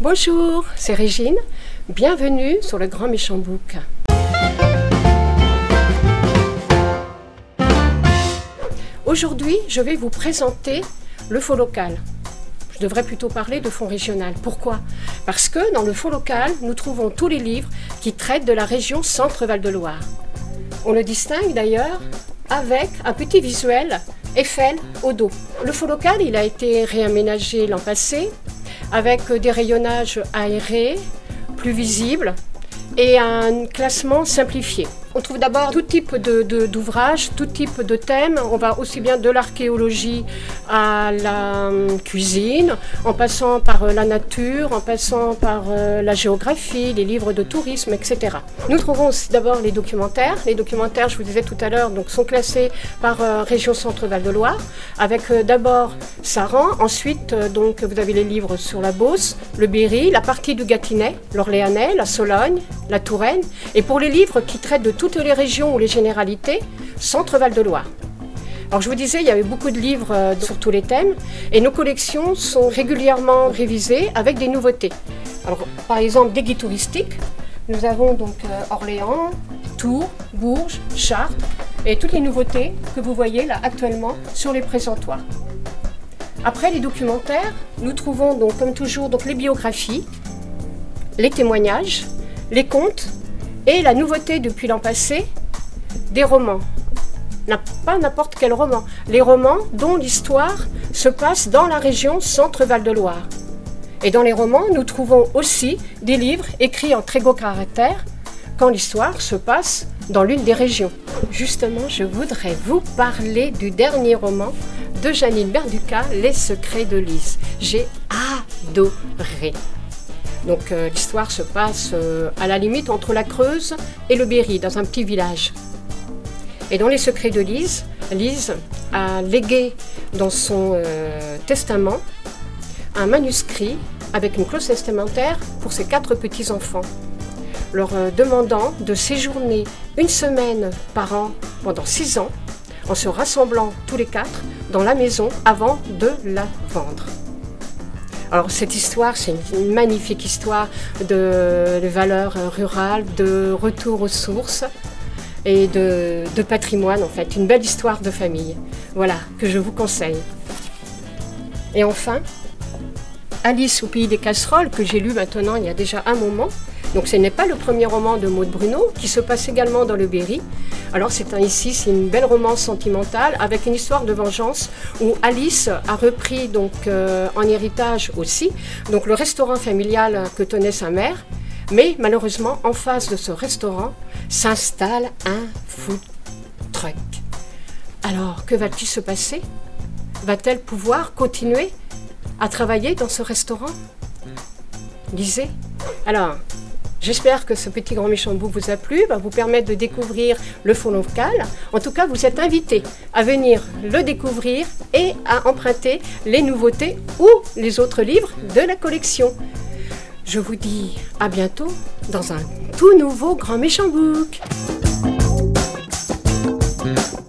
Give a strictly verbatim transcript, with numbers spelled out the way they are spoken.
Bonjour, c'est Régine. Bienvenue sur le Grand Méchant Book. Aujourd'hui, je vais vous présenter le fonds local. Je devrais plutôt parler de fonds régional. Pourquoi? Parce que dans le fonds local, nous trouvons tous les livres qui traitent de la région Centre-Val de Loire. On le distingue d'ailleurs avec un petit visuel Eiffel au dos. Le fonds local, il a été réaménagé l'an passé avec des rayonnages aérés, plus visibles et un classement simplifié. On trouve d'abord tout type de, de, d'ouvrages, tout type de thèmes. On va aussi bien de l'archéologie à la cuisine, en passant par la nature, en passant par la géographie, les livres de tourisme, et cetera. Nous trouvons aussi d'abord les documentaires. Les documentaires, je vous disais tout à l'heure, donc sont classés par euh, région Centre-Val de Loire, avec euh, d'abord Saran, ensuite euh, donc vous avez les livres sur la Beauce, le Berry, la partie du Gâtinais, l'Orléanais, la Sologne, la Touraine, et pour les livres qui traitent de toutes les régions ou les généralités, Centre-Val de Loire. Alors je vous disais, il y avait beaucoup de livres euh, sur tous les thèmes et nos collections sont régulièrement révisées avec des nouveautés. Alors par exemple des guides touristiques, nous avons donc euh, Orléans, Tours, Bourges, Chartres et toutes les nouveautés que vous voyez là actuellement sur les présentoirs. Après les documentaires, nous trouvons donc comme toujours donc les biographies, les témoignages, les contes et la nouveauté depuis l'an passé, des romans. Pas n'importe quel roman, les romans dont l'histoire se passe dans la région Centre-Val de Loire. Et dans les romans, nous trouvons aussi des livres écrits en très gros caractères quand l'histoire se passe dans l'une des régions. Justement, je voudrais vous parler du dernier roman de Janine Berduca, Les Secrets de Lise. J'ai adoré. Donc euh, l'histoire se passe euh, à la limite entre la Creuse et le Berry, dans un petit village. Et dans Les Secrets de Lise, Lise a légué dans son euh, testament un manuscrit avec une clause testamentaire pour ses quatre petits-enfants, leur euh, demandant de séjourner une semaine par an pendant six ans, en se rassemblant tous les quatre dans la maison avant de la vendre. Alors cette histoire, c'est une magnifique histoire de, de valeurs rurales, de retour aux sources et de, de patrimoine en fait, une belle histoire de famille, voilà, que je vous conseille. Et enfin, Alice au pays des casseroles, que j'ai lu maintenant il y a déjà un moment. Donc ce n'est pas le premier roman de Maud Bruno, qui se passe également dans le Berry. Alors c'est un, ici, c'est une belle romance sentimentale avec une histoire de vengeance où Alice a repris donc, euh, en héritage aussi donc, le restaurant familial que tenait sa mère. Mais malheureusement, en face de ce restaurant s'installe un food truck. Alors que va-t-il se passer? Va-t-elle pouvoir continuer à travailler dans ce restaurant? Lisez. Alors, j'espère que ce petit Grand Méchant Book vous a plu, va vous permettre de découvrir le fonds local. En tout cas, vous êtes invités à venir le découvrir et à emprunter les nouveautés ou les autres livres de la collection. Je vous dis à bientôt dans un tout nouveau Grand Méchant Book.